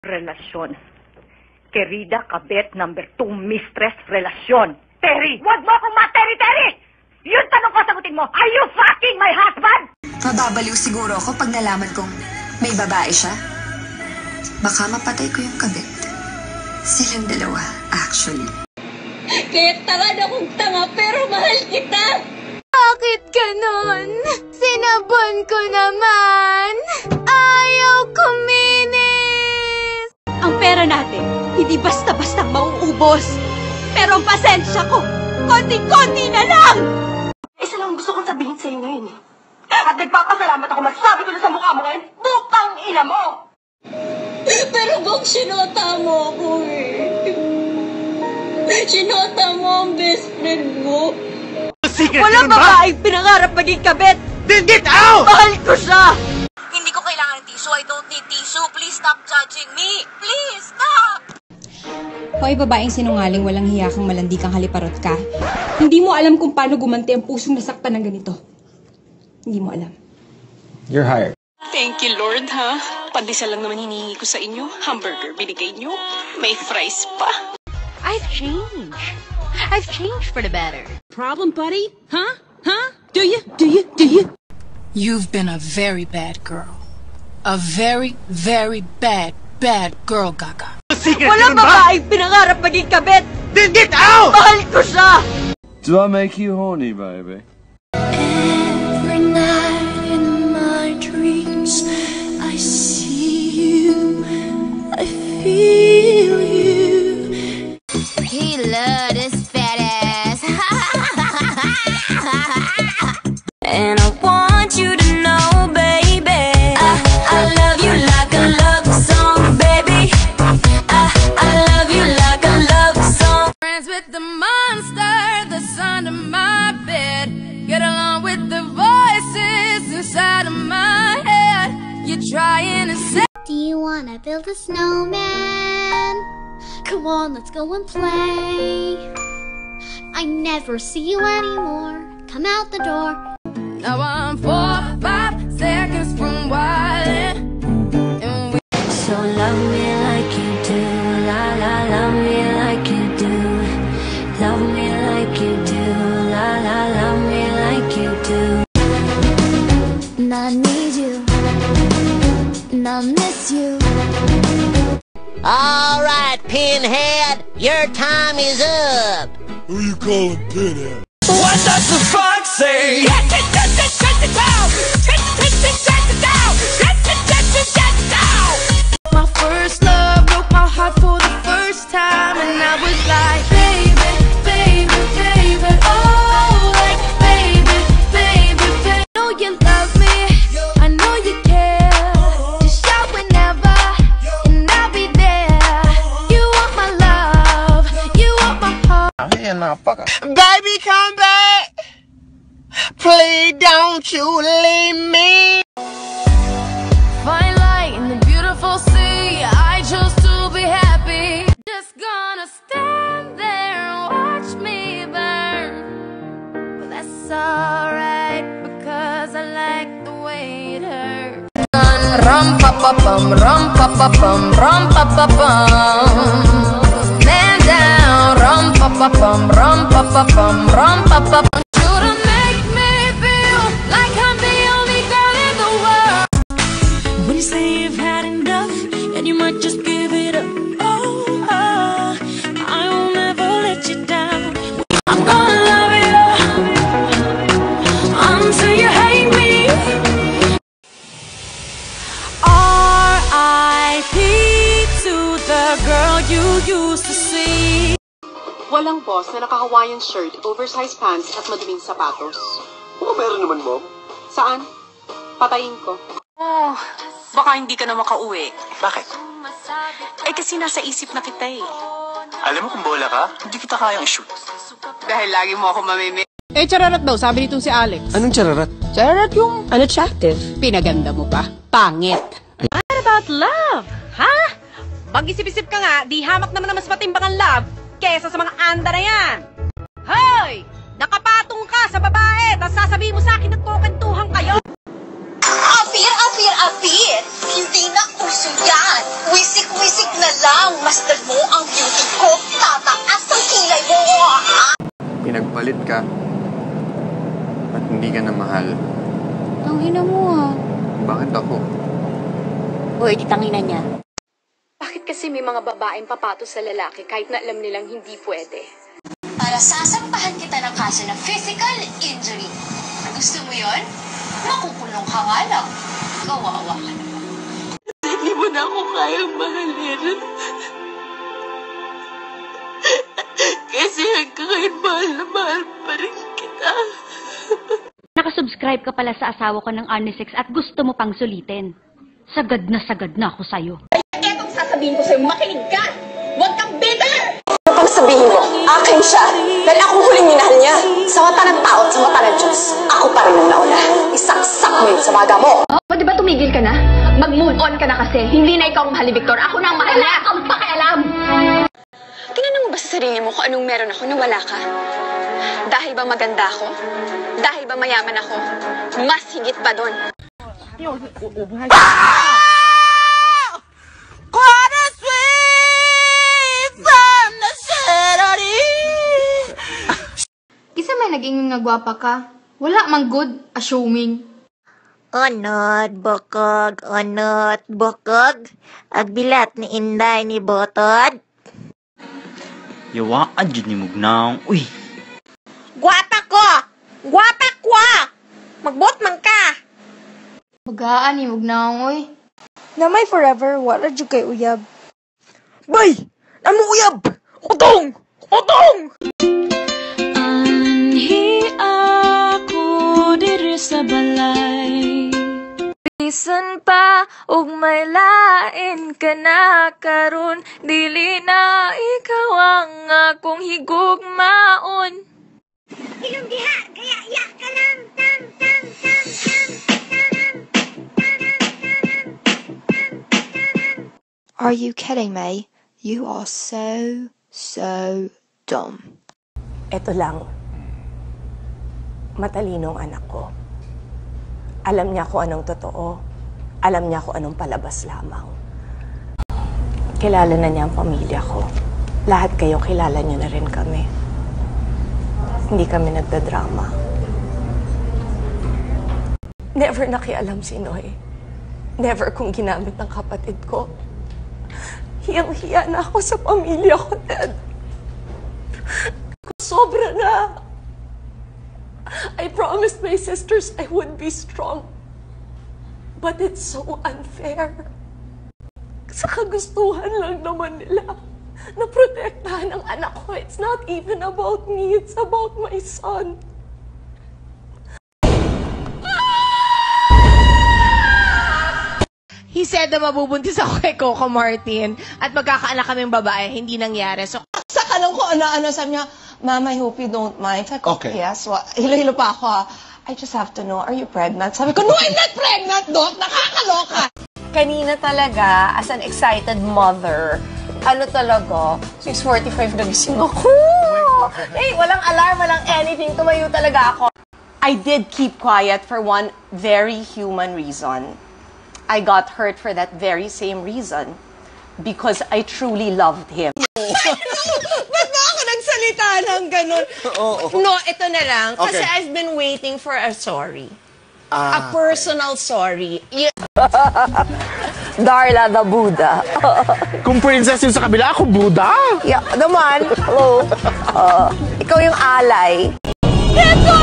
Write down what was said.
Relasyon. Querida kabet number 2 mistress relasyon. Terry! Wag mo akong ma-Terry! Yun tanong ko, sagutin mo. Are you fucking my husband? Mababaliw siguro ako pag nalaman kong may babae siya. Baka mapatay ko yung kabit. Silang dalawa, actually. Kaya tangad akong tanga pero mahal kita! Bakit ganon? Sinabon ko naman! Ayaw kuminis! Ang pera natin, hindi basta-basta mauubos. Pero ang pasensya ko, konti-konti na lang! Isa lang gusto kong sabihin sa'yo ngayon eh. At nagpapasalamat ako, masasabi ko na sa mukha mo ngayon, bukang ina mo! Pero Bong, sinota mo ako eh. Sinota mo ang best friend mo. Walang babaeng pinangarap maging kabit! Then get out! Mahal ko siya! Hindi ko kailangan ng tissue. I don't need tissue. Please stop judging me. Please stop! Hoy, babaeng sinungaling, walang hiya kang malandi kang haliparot ka. Hindi mo alam kung paano gumanti ang pusong nasaktan ng ganito. Hindi mo alam. You're hired. Thank you, Lord, ha? Pandesal lang naman hinihingi ko sa inyo. Hamburger, binigay nyo. May fries pa. I've changed. I've changed for the better. Problem, buddy? Huh? Huh? Do you? You've been a very bad girl. A very, very bad girl, Gaga. Walang babaeng pinangarap maging kabit! Then get out! Mahal ko siya! Do I make you horny, baby? Every night in my dreams, I see you, I feel you. He loved this fat ass. And I want you to know, baby, I love you like a love song, baby. I love you like a love song. Friends with the monster that's under my bed. Get along with the voices inside of my head. You're trying to say, do you wanna build a snowman? Come on, let's go and play. I never see you anymore. Come out the door. Now I'm 4, 5 seconds from wildin'. So love me like you do, la la, love me like you do. Love me like you do, la la, love me like you do. And I need you, and I miss you. All right, Pinhead, your time is up. Who you calling Pinhead? What does the fox say? My first love broke my heart for the first time, and I was like, baby, baby, baby, oh, like, baby, baby, baby. I know you love me, I know you care. Just shout whenever, and I'll be there. You want my love, you want my heart. Baby, come back. Please don't you leave me. Fine light in the beautiful sea, I chose to be happy. Just gonna stand there and watch me burn. But that's alright, because I like the way it hurts. Rum pa pa bum, rum pa pa bum, rum pa pa bum. Man down, rum pa pa bum, rum pa pa bum, rum pa pa bum. Should've make me feel like I'm the only girl in the world. When you say you've had enough, and you might just give it up. Oh, I won't ever let you down. I'm gonna love you until you hate me. R.I.P. to the girl you used to see. Walang boss na naka-Hawaiian shirt, oversized pants at maduming sapatos. Oh, meron naman, Mom. Saan? Patayin ko. Oh, baka hindi ka na makauwi. Bakit? Ay kasi nasa isip na kita eh. Alam mo kung bola ka, hindi kita kayang shoot. Dahil lagi mo ako mamimi. Eh, chararat daw, sabi nitong si Alex. Anong chararat? Chararat yung unattractive. Pinaganda mo pa. Pangit. What about love? Ha? Mag-isip-isip ka nga, di hamak naman na mas matimbang ang love kesa sa mga anda na yan. Hoy! Nakapatong ka sa babae, tapos sasabihin mo sa akin nagkukantuhan kayo. Afir, Afir, appear. Hindi na uso yan. Wisik-wisik na lang. Masdan mo ang beauty ko. Tataas ang kilay mo. Pinagpalit ka. At hindi ka na mahal. Tangina mo Bakit ako? Uy, di tangina niya. Bakit kasi may mga babaeng papato sa lalaki kahit na alam nilang hindi pwede? Para sasampahan kita ng kaso ng physical injury. Gusto mo yon? Makukulong ka nga lang. Kawawa ka naman. Hindi mo na ako kayang mahalin. Kasi hanggang ngayon mahal na mahal pa rin kita. Nakasubscribe ka pala sa asawa ko ng Anisex at gusto mo pang sulitin. Sagad na ako sa'yo. Etong sasabihin ko sa'yo, makinig ka! Huwag kang bitter! Ano pang sabihin mo? Akin siya. Dahil ako huling minahal niya. Sa mata ng tao at sa mata ng Diyos, ako pa rin ang nauna. Isaksak mo yun sa baga mo. O, di ba tumigil ka na? Mag-move on ka na kasi. Hindi na ikaw ang mahal ni Victor. Ako na ang mahal niya. Wala kang pakialam! Tingnan mo ba sa sarili mo kung anong meron ako na wala ka? Dahil ba maganda ako? Dahil ba mayaman ako? Mas higit pa doon. Kisa may naging nagwapa ka. Wala mang good, assuming. Onot, bokog. Agbilat ni Inday ni Botod. Yawaan dyan ni Mugnaong. Uy! Gwapa ko! Magbot man ka! Bagaan ni Mugnaong, oy. Na may forever, wala dyan kay uyab. Bay! Namo uyab! Utong! Anhi ako diri sa balay. Bisan pa ug may lain ka na karon, dili na ikaw ang akong higugmaon. Ilong diha, kaya iyak ka lang. Are you kidding me? You are so dumb. Ito lang. Matalinong anak ko. Alam niya kung anong totoo. Alam niya kung anong palabas lamang. Kilala na niya ang pamilya ko. Lahat kayo kilala niyo na rin kami. Hindi kami nagdadrama. Never nakialam si Noy. Never kung ginamit ng kapatid ko. Hiyang-hiya na ako sa pamilya ko, Dad. Sobra na. I promised my sisters I would be strong. But it's so unfair. Sa kagustuhan lang naman nila na protektahan ang anak ko. It's not even about me. It's about my son. He said na mabubuntis ako kay Coco Martin at magkakaanak kaming babae. Hindi nangyari. So, Saka lang ko ano, sabi niya, Mom, I hope you don't mind. Sabi ko, Okay. yes. Hilo-hilo pa ako. I just have to know, are you pregnant? Sabi ko, no, I'm not pregnant, Doc. Nakakaloka. Kanina talaga, as an excited mother, ano talaga, 6:45 nagising ako. Hey, walang alarm, walang anything. Tumayo talaga ako. I did keep quiet for one very human reason. I got hurt for that very same reason. Because I truly loved him. ba't ba ako nagsalita ng ganun? No, ito na lang. Kasi Okay. I've been waiting for a sorry. Ah, A personal sorry. Darla the Buddha. Kung princess yung sa kabila, ako Buddha. Yeah, naman. Hello. Ikaw yung alay. Ito